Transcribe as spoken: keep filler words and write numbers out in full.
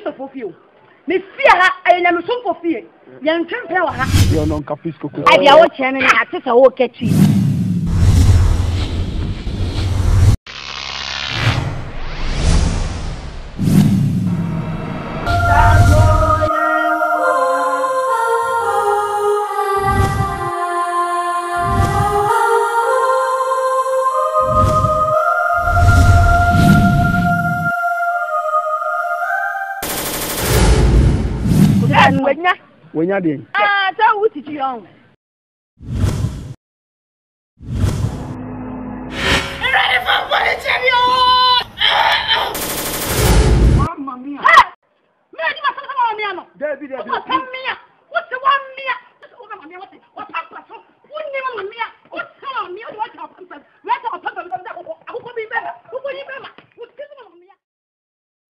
me for feel. Me fear her, I am so for fear. Young champion, you're non capisco. I be our channel, I take a walk at you. Wenya wenya den ah ta wuti ti yon ready for what champion mamma mia ha me di ma sama mia no David David mamma mia